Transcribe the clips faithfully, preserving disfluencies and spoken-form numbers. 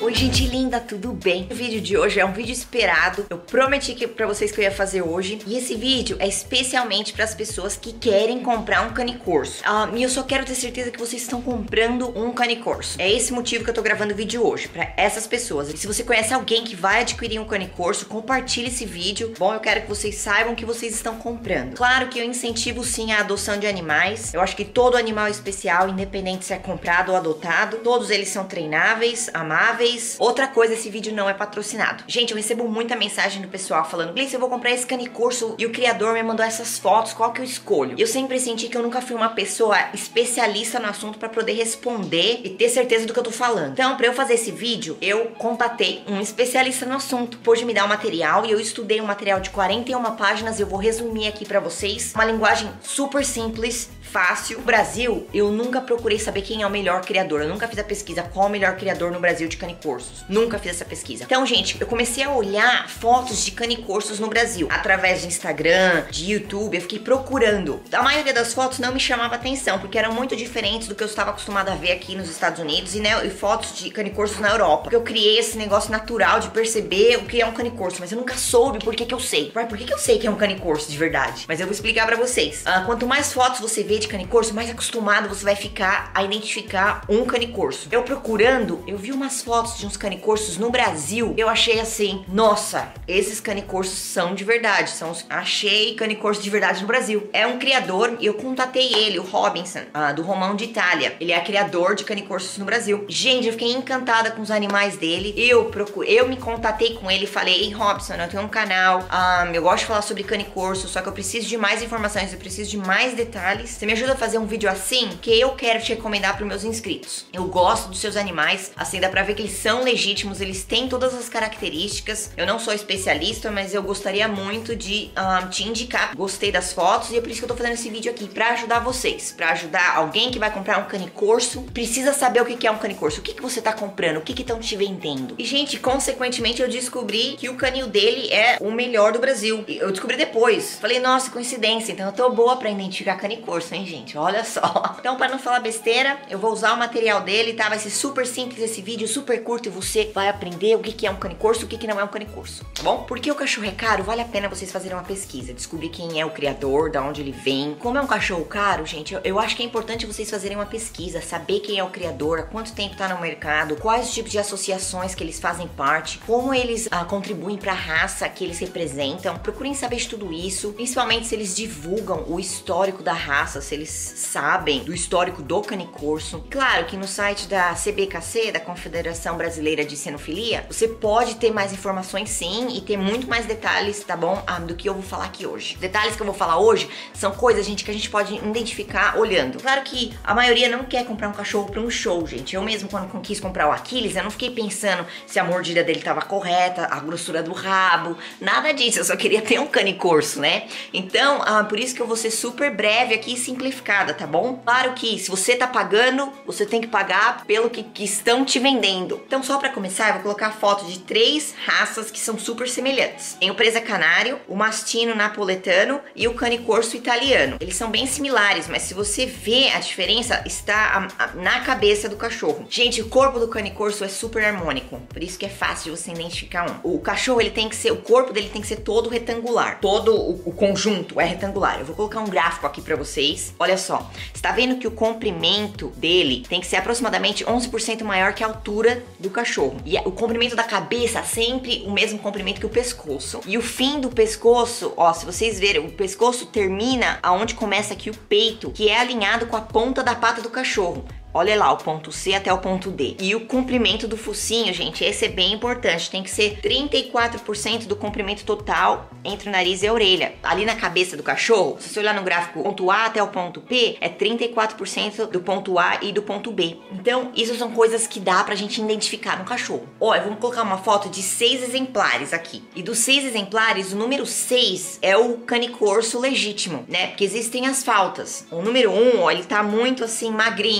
Oi gente linda, tudo bem? O vídeo de hoje é um vídeo esperado. Eu prometi que, pra vocês que eu ia fazer hoje. E esse vídeo é especialmente para as pessoas que querem comprar um cane corso. Ah, e eu só quero ter certeza que vocês estão comprando um cane corso. É esse motivo que eu tô gravando o vídeo hoje, para essas pessoas. E se você conhece alguém que vai adquirir um cane corso, compartilhe esse vídeo. Bom, eu quero que vocês saibam que vocês estão comprando. Claro que eu incentivo sim a adoção de animais. Eu acho que todo animal é especial, independente se é comprado ou adotado. Todos eles são treináveis, amáveis. Outra coisa, esse vídeo não é patrocinado. Gente, eu recebo muita mensagem do pessoal falando: Gleice, eu vou comprar esse cane corso e o criador me mandou essas fotos, qual que eu escolho? Eu sempre senti que eu nunca fui uma pessoa especialista no assunto pra poder responder e ter certeza do que eu tô falando. Então, pra eu fazer esse vídeo, eu contatei um especialista no assunto. Pôde me dar o material e eu estudei um material de quarenta e uma páginas e eu vou resumir aqui pra vocês. Uma linguagem super simples, fácil. No Brasil, eu nunca procurei saber quem é o melhor criador. Eu nunca fiz a pesquisa qual o melhor criador no Brasil de cane corsos. Nunca fiz essa pesquisa. Então, gente, eu comecei a olhar fotos de cane corsos no Brasil. Através de Instagram, de YouTube, eu fiquei procurando. A maioria das fotos não me chamava atenção, porque eram muito diferentes do que eu estava acostumada a ver aqui nos Estados Unidos e, né, e fotos de cane corsos na Europa. Porque eu criei esse negócio natural de perceber o que é um cane corso, mas eu nunca soube por que que eu sei. Por que que eu sei que é um cane corso de verdade? Mas eu vou explicar pra vocês. Ah, quanto mais fotos você vê de cane corso, mais acostumado você vai ficar a identificar um cane corso. Eu procurando, eu vi umas fotos de uns cane corsos no Brasil. Eu achei assim, nossa, esses cane corsos são de verdade. São, achei cane corso de verdade no Brasil. É um criador e eu contatei ele, o Robinson, ah, do Romão de Itália. Ele é criador de cane corsos no Brasil. Gente, eu fiquei encantada com os animais dele. Eu procurei, eu me contatei com ele e falei: ei, Robinson, eu tenho um canal, ah, eu gosto de falar sobre cane corso, só que eu preciso de mais informações, eu preciso de mais detalhes. Você me ajuda a fazer um vídeo assim? Que eu quero te recomendar para meus inscritos. Eu gosto dos seus animais, assim dá pra ver que eles são legítimos, eles têm todas as características. Eu não sou especialista, mas eu gostaria muito de um, te indicar. Gostei das fotos e é por isso que eu tô fazendo esse vídeo aqui, pra ajudar vocês, pra ajudar alguém que vai comprar um cane corso. Precisa saber o que é um cane corso, o que que você tá comprando, o que que estão te vendendo. E, gente, consequentemente eu descobri que o canil dele é o melhor do Brasil. Eu descobri depois. Falei, nossa, coincidência, então eu tô boa pra identificar cane corso, hein, gente? Olha só. Então, pra não falar besteira, eu vou usar o material dele, tá? Vai ser super simples esse vídeo, super curto, e você vai aprender o que que é um cane corso, o que que não é um cane corso, tá bom? Porque o cachorro é caro, vale a pena vocês fazerem uma pesquisa, descobrir quem é o criador, da onde ele vem. Como é um cachorro caro, gente, eu, eu acho que é importante vocês fazerem uma pesquisa, saber quem é o criador, há quanto tempo tá no mercado, quais os tipos de associações que eles fazem parte, como eles ah, contribuem pra raça que eles representam. Procurem saber de tudo isso, principalmente se eles divulgam o histórico da raça, se eles sabem do histórico do cane corso. Claro que no site da C B K C, da Confederação Brasileira de Cenofilia, você pode ter mais informações sim e ter muito mais detalhes, tá bom? Ah, do que eu vou falar aqui hoje. Os detalhes que eu vou falar hoje são coisas, gente, que a gente pode identificar olhando. Claro que a maioria não quer comprar um cachorro pra um show, gente. Eu mesmo, quando quis comprar o Aquiles, eu não fiquei pensando se a mordida dele tava correta, a grossura do rabo, nada disso. Eu só queria ter um cane corso, né? Então, ah, por isso que eu vou ser super breve aqui e simplificada, tá bom? Claro que se você tá pagando, você tem que pagar pelo que, que estão te vendendo. Então, só pra começar, eu vou colocar foto de três raças que são super semelhantes. Tem o presa canário, o mastino napoletano e o cane corso italiano. Eles são bem similares, mas se você vê a diferença, está a, a, na cabeça do cachorro. Gente, o corpo do cane corso é super harmônico, por isso que é fácil de você identificar um. O cachorro, ele tem que ser, o corpo dele tem que ser todo retangular. Todo o, o conjunto é retangular. Eu vou colocar um gráfico aqui pra vocês. Olha só, você tá vendo que o comprimento dele tem que ser aproximadamente onze por cento maior que a altura do cachorro. E o comprimento da cabeça sempre o mesmo comprimento que o pescoço. E o fim do pescoço, ó, se vocês verem, o pescoço termina aonde começa aqui o peito, que é alinhado com a ponta da pata do cachorro. Olha lá, o ponto C até o ponto D. E o comprimento do focinho, gente, esse é bem importante. Tem que ser trinta e quatro por cento do comprimento total entre o nariz e a orelha. Ali na cabeça do cachorro, se você olhar no gráfico, ponto A até o ponto P, é trinta e quatro por cento do ponto A e do ponto B. Então, isso são coisas que dá pra gente identificar no cachorro. Olha, vamos colocar uma foto de seis exemplares aqui. E dos seis exemplares, o número seis é o cane corso legítimo, né? Porque existem as faltas. O número um, ó, ele tá muito assim, magrinho, ele tá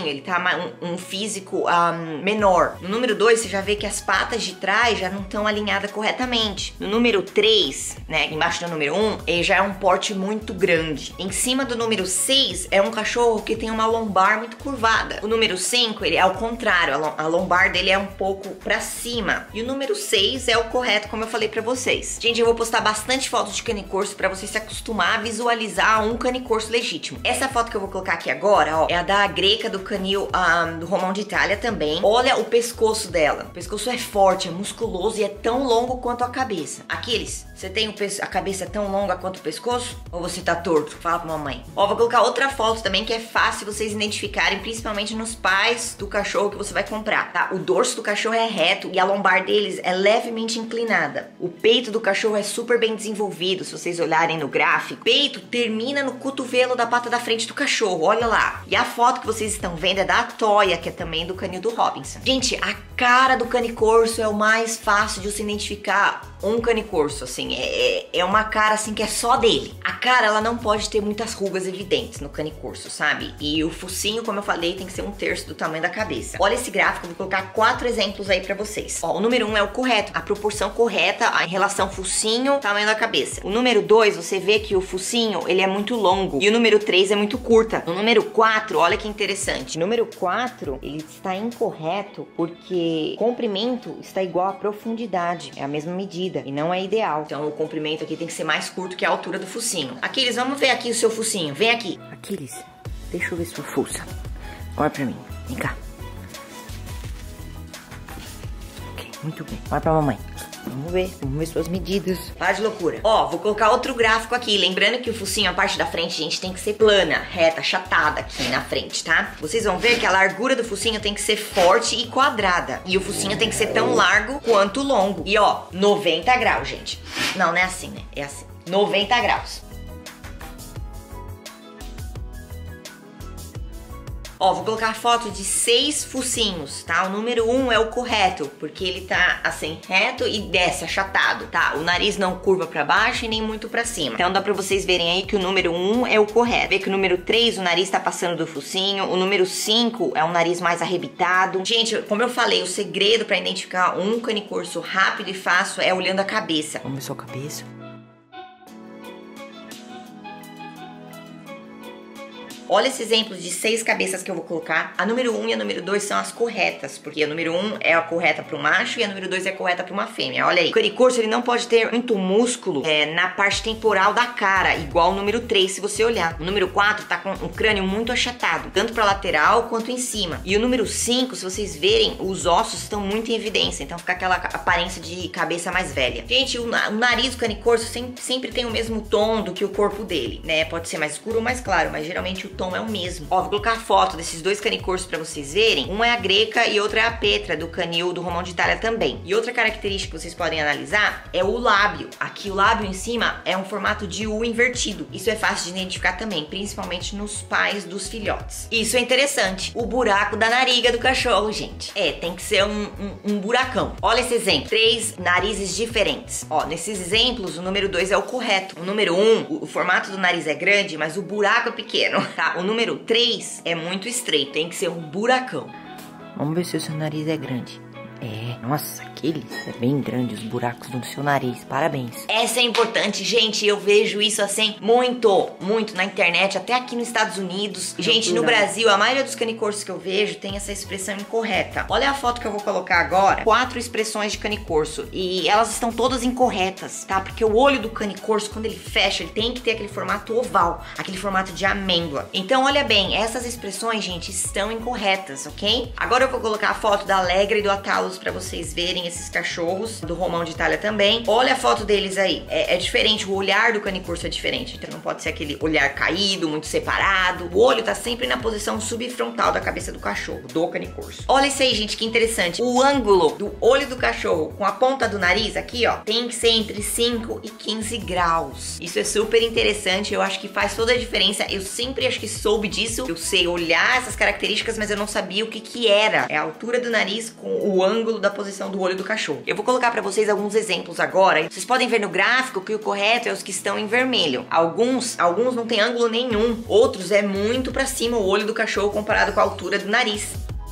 um, um físico um, menor. No número dois, você já vê que as patas de trás já não estão alinhadas corretamente. No número três, né, embaixo do número um, ele já é um porte muito grande. Em cima do número seis, é um cachorro que tem uma lombar muito curvada. O número cinco, ele é ao contrário, a lombar dele é um pouco pra cima. E o número seis é o correto, como eu falei pra vocês. Gente, eu vou postar bastante fotos de cane corso pra você se acostumar a visualizar um cane corso legítimo. Essa foto que eu vou colocar aqui agora, ó, é a da greca do canil um, do Romão de Itália também. Olha o pescoço dela. O pescoço é forte, é musculoso e é tão longo quanto a cabeça. Aquiles, você tem o a cabeça tão longa quanto o pescoço? Ou você tá torto? Fala pra mamãe. Ó, vou colocar outra foto também que é fácil vocês identificarem, principalmente nos pais do cachorro que você vai comprar, tá? O dorso do cachorro é reto e a lombar deles é levemente inclinada. O peito do cachorro é super bem desenvolvido, se vocês olharem no gráfico. O peito termina no cotovelo da pata da frente do cachorro, olha lá. E a foto que vocês estão vendo é da Toya, que é também do canil do Robinson. Gente, a cara do cane corso é o mais fácil de você identificar um cane corso, assim, é, é uma cara assim que é só dele. A cara, ela não pode ter muitas rugas evidentes no cane corso, sabe? E o focinho, como eu falei, tem que ser um terço do tamanho da cabeça. Olha esse gráfico, eu vou colocar quatro exemplos aí pra vocês. Ó, o número um é o correto, a proporção correta em relação focinho, tamanho da cabeça. O número dois, você vê que o focinho, ele é muito longo. E o número três é muito curta. O número quatro, olha que interessante. O número quatro, ele está incorreto porque comprimento está igual à profundidade. É a mesma medida e não é ideal. Então o comprimento aqui tem que ser mais curto que a altura do focinho. Aquiles, vamos ver aqui o seu focinho. Vem aqui. Aquiles, deixa eu ver sua fuça. Olha pra mim. Vem cá. Ok, muito bem. Olha pra mamãe. Vamos ver, vamos ver suas medidas. Para de loucura. Ó, vou colocar outro gráfico aqui. Lembrando que o focinho, a parte da frente, gente, tem que ser plana, reta, achatada aqui na frente, tá? Vocês vão ver que a largura do focinho tem que ser forte e quadrada. E o focinho tem que ser tão largo quanto longo. E ó, noventa graus, gente. Não, não é assim, né? É assim. noventa graus. Ó, vou colocar a foto de seis focinhos, tá? O número um é o correto, porque ele tá assim, reto e desce, achatado, tá? O nariz não curva pra baixo e nem muito pra cima. Então dá pra vocês verem aí que o número um é o correto. Vê que o número três, o nariz tá passando do focinho. O número cinco é um nariz mais arrebitado. Gente, como eu falei, o segredo pra identificar um cane corso rápido e fácil é olhando a cabeça. Vamos ver sua cabeça. Olha esse exemplo de seis cabeças que eu vou colocar. A número um e a número dois são as corretas, porque a número um é a correta para o macho e a número dois é a correta para uma fêmea. Olha aí. O cane corso, ele não pode ter muito músculo é, na parte temporal da cara, igual o número três, se você olhar. O número quatro tá com o crânio muito achatado, tanto para lateral quanto em cima. E o número cinco, se vocês verem, os ossos estão muito em evidência, então fica aquela aparência de cabeça mais velha. Gente, o, o nariz do cane corso sempre, sempre tem o mesmo tom do que o corpo dele, né? Pode ser mais escuro ou mais claro, mas geralmente o tom é o mesmo. Ó, vou colocar a foto desses dois cane corsos pra vocês verem. Um é a greca e outra é a Petra, do canil do Romão de Itália também. E outra característica que vocês podem analisar é o lábio. Aqui o lábio em cima é um formato de U invertido. Isso é fácil de identificar também, principalmente nos pais dos filhotes. Isso é interessante. O buraco da nariga do cachorro, gente. É, tem que ser um, um, um buracão. Olha esse exemplo. Três narizes diferentes. Ó, nesses exemplos, o número dois é o correto. O número um, o, o formato do nariz é grande, mas o buraco é pequeno, tá? O número três é muito estreito, tem que ser um buracão. Vamos ver se o seu nariz é grande. É, nossa, aqueles é bem grande, os buracos do seu nariz, parabéns. Essa é importante, gente, eu vejo isso assim muito, muito na internet, até aqui nos Estados Unidos. Gente, no Brasil, a maioria dos cane corsos que eu vejo tem essa expressão incorreta. Olha a foto que eu vou colocar agora, quatro expressões de cane corso, e elas estão todas incorretas, tá? Porque o olho do cane corso, quando ele fecha, ele tem que ter aquele formato oval, aquele formato de amêndoa. Então, olha bem, essas expressões, gente, estão incorretas, ok? Agora eu vou colocar a foto da Alegra e do Atalo para vocês verem esses cachorros do Romão de Itália também. Olha a foto deles aí. É, é diferente, o olhar do cane corso é diferente. Então não pode ser aquele olhar caído, muito separado. O olho tá sempre na posição subfrontal da cabeça do cachorro, do cane corso. Olha isso aí, gente, que interessante. O ângulo do olho do cachorro com a ponta do nariz aqui, ó, tem que ser entre cinco e quinze graus. Isso é super interessante, eu acho que faz toda a diferença. Eu sempre acho que soube disso. Eu sei olhar essas características, mas eu não sabia o que que era. É a altura do nariz com o ângulo ângulo da posição do olho do cachorro. Eu vou colocar pra vocês alguns exemplos agora. Vocês podem ver no gráfico que o correto é os que estão em vermelho. Alguns, alguns não tem ângulo nenhum, outros é muito pra cima o olho do cachorro comparado com a altura do nariz.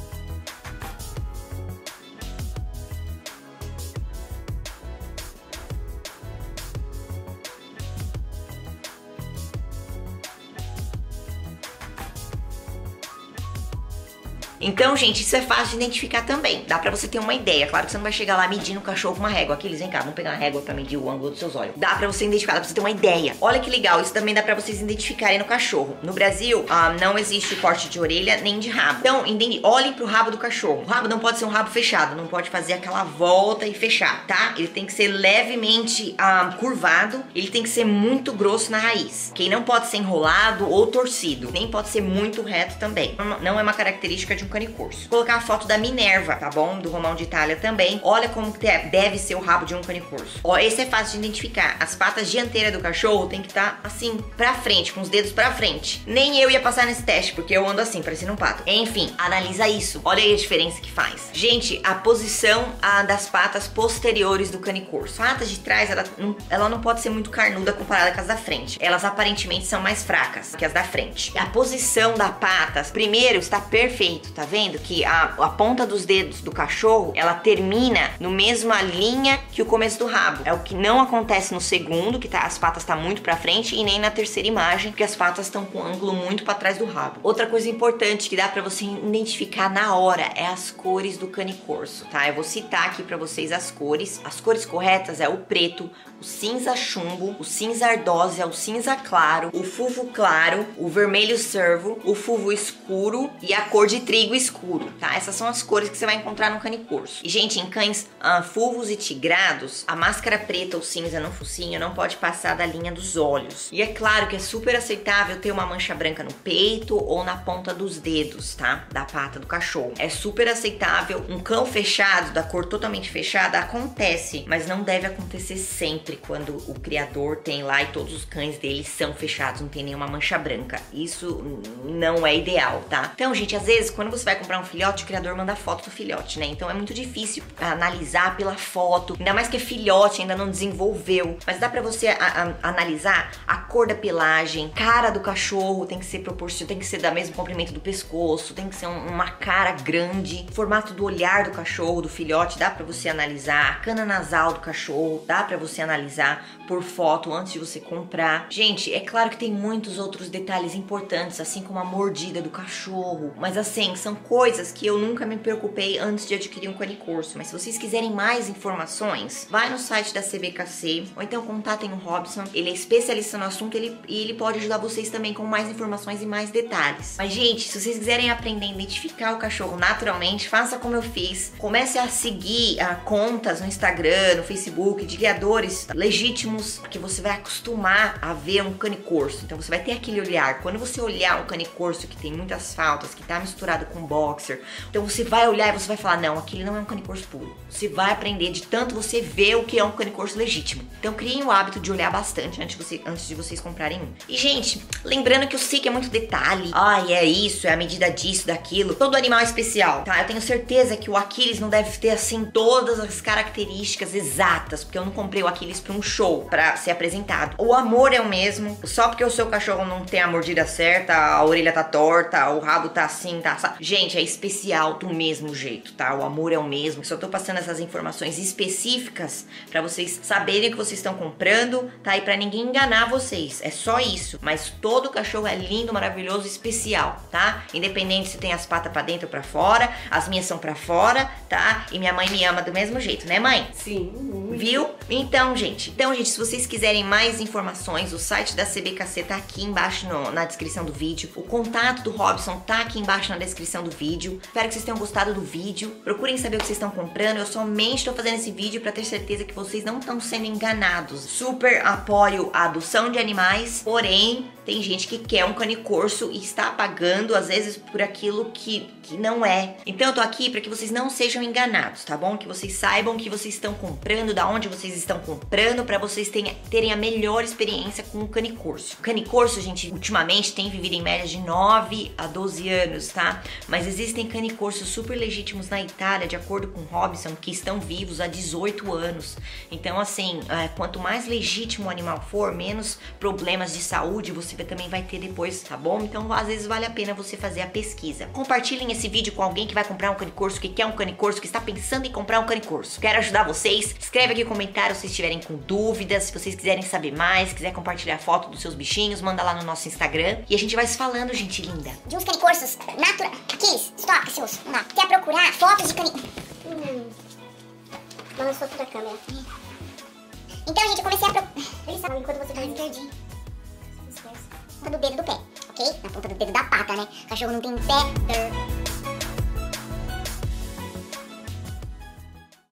Então, gente, isso é fácil de identificar também. Dá pra você ter uma ideia. Claro que você não vai chegar lá medindo o cachorro com uma régua. Aqui, eles vem cá, vamos pegar uma régua pra medir o ângulo dos seus olhos. Dá pra você identificar, dá pra você ter uma ideia. Olha que legal, isso também dá pra vocês identificarem no cachorro. No Brasil, ah, não existe corte de orelha nem de rabo. Então, entende? Olhem pro rabo do cachorro. O rabo não pode ser um rabo fechado, não pode fazer aquela volta e fechar, tá? Ele tem que ser levemente ah, curvado, ele tem que ser muito grosso na raiz. Que não pode ser enrolado ou torcido, nem pode ser muito reto também. Não é uma característica de um cane corso. Vou colocar a foto da Minerva, tá bom? Do Romão de Itália também. Olha como que deve ser o rabo de um cane corso. Ó, esse é fácil de identificar. As patas dianteiras do cachorro tem que estar tá, assim, pra frente, com os dedos pra frente. Nem eu ia passar nesse teste, porque eu ando assim, parecendo um pato. Enfim, analisa isso. Olha aí a diferença que faz. Gente, a posição a, das patas posteriores do cane corso. Patas de trás, ela não, ela não pode ser muito carnuda comparada com as da frente. Elas aparentemente são mais fracas que as da frente. A posição da patas, primeiro, está perfeito, tá vendo? Que a, a ponta dos dedos do cachorro, ela termina no mesma linha que o começo do rabo. É o que não acontece no segundo, que tá, as patas estão tá muito pra frente, e nem na terceira imagem, porque as patas estão com um ângulo muito pra trás do rabo. Outra coisa importante que dá pra você identificar na hora é as cores do cane corso, tá? Eu vou citar aqui pra vocês as cores. As cores corretas é o preto, o cinza chumbo, o cinza ardósia, o cinza claro, o fulvo claro, o vermelho cervo, o fulvo escuro e a cor de trigo escuro, tá? Essas são as cores que você vai encontrar no cane corso. E, gente, em cães uh, fulvos e tigrados, a máscara preta ou cinza no focinho não pode passar da linha dos olhos. E é claro que é super aceitável ter uma mancha branca no peito ou na ponta dos dedos, tá? Da pata do cachorro. É super aceitável. Um cão fechado, da cor totalmente fechada, acontece, mas não deve acontecer sempre quando o criador tem lá e todos os cães dele são fechados, não tem nenhuma mancha branca. Isso não é ideal, tá? Então, gente, às vezes, quando você vai comprar um filhote, o criador manda foto do filhote, né? Então é muito difícil analisar pela foto, ainda mais que é filhote, ainda não desenvolveu. Mas dá pra você a, a, analisar a cor da pelagem, cara do cachorro tem que ser proporcional, tem que ser da mesmo comprimento do pescoço, tem que ser um, uma cara grande, formato do olhar do cachorro, do filhote, dá pra você analisar, a cana nasal do cachorro, dá pra você analisar por foto antes de você comprar. Gente, é claro que tem muitos outros detalhes importantes, assim como a mordida do cachorro, mas assim, são coisas que eu nunca me preocupei antes de adquirir um cane corso. Mas se vocês quiserem mais informações, vai no site da C B K C ou então contatem o Robson. Ele é especialista no assunto ele, e ele pode ajudar vocês também com mais informações e mais detalhes. Mas, gente, se vocês quiserem aprender a identificar o cachorro naturalmente, faça como eu fiz. Comece a seguir a contas no Instagram, no Facebook de criadores legítimos, porque você vai acostumar a ver um cane corso. Então você vai ter aquele olhar. Quando você olhar um cane corso que tem muitas faltas, que tá misturado com boxer, então você vai olhar e você vai falar, não, aquele não é um cane corso puro. Você vai aprender de tanto você ver o que é um cane corso legítimo. Então criem o hábito de olhar bastante antes de, você, antes de vocês comprarem um. E, gente, lembrando que eu sei que é muito detalhe. Ai, é isso, é a medida disso, daquilo. Todo animal é especial, tá? Eu tenho certeza que o Aquiles não deve ter, assim, todas as características exatas, porque eu não comprei o Aquiles pra um show, pra ser apresentado. O amor é o mesmo. Só porque o seu cachorro não tem a mordida certa, a orelha tá torta, o rabo tá assim, tá... Gente, é especial do mesmo jeito, tá? O amor é o mesmo. Só tô passando essas informações específicas pra vocês saberem o que vocês estão comprando, tá? E pra ninguém enganar vocês. É só isso. Mas todo cachorro é lindo, maravilhoso, especial, tá? Independente se tem as patas pra dentro ou pra fora. As minhas são pra fora, tá? E minha mãe me ama do mesmo jeito, né, mãe? Sim. Viu? Então, gente. Então, gente, se vocês quiserem mais informações, o site da C B K C tá aqui embaixo no, na descrição do vídeo. O contato do Robson tá aqui embaixo na descrição do vídeo. Espero que vocês tenham gostado do vídeo. Procurem saber o que vocês estão comprando. Eu somente estou fazendo esse vídeo para ter certeza que vocês não estão sendo enganados. Super apoio a adoção de animais, porém, tem gente que quer um cane corso e está pagando, às vezes, por aquilo que, que não é. Então eu tô aqui para que vocês não sejam enganados, tá bom? Que vocês saibam que vocês estão comprando da da onde vocês estão comprando para vocês terem, terem a melhor experiência com o canicorso. O canicorso, gente, ultimamente tem vivido em média de nove a doze anos, tá? Mas existem canicorsos super legítimos na Itália, de acordo com Robson, que estão vivos há dezoito anos. Então, assim, é, quanto mais legítimo o animal for, menos problemas de saúde você também vai ter depois, tá bom? Então, às vezes vale a pena você fazer a pesquisa. Compartilhem esse vídeo com alguém que vai comprar um canicorso, que quer um canicorso, que está pensando em comprar um canicorso. Quero ajudar vocês. Escreve aqui no comentário se estiverem com dúvidas, se vocês quiserem saber mais, quiser compartilhar foto dos seus bichinhos, manda lá no nosso Instagram. E a gente vai se falando, gente linda. De uns canicorsos natural. Aqui, stop, seus. Vamos lá. Quer procurar fotos de canicorso? Hum. Balançou toda a câmera. Então, gente, eu comecei a procurar. Ele sabe enquanto você faz, perdi. Na ponta do dedo do pé, ok? Na ponta do dedo da pata, né? O cachorro não tem pé.